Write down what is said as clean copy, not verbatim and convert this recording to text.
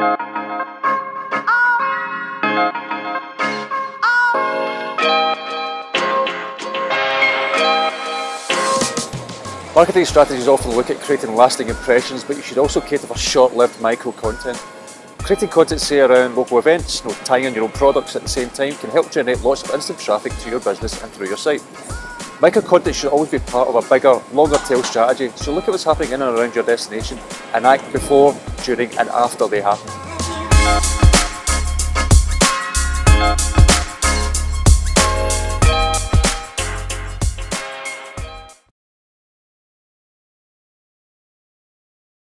Marketing strategies often look at creating lasting impressions, but you should also cater for short-lived micro-content. Creating content, say, around local events, tying in your own products at the same time, can help generate lots of instant traffic to your business and through your site. Micro-content should always be part of a bigger, longer-tail strategy, so look at what's happening in and around your destination and act before, during and after they happen.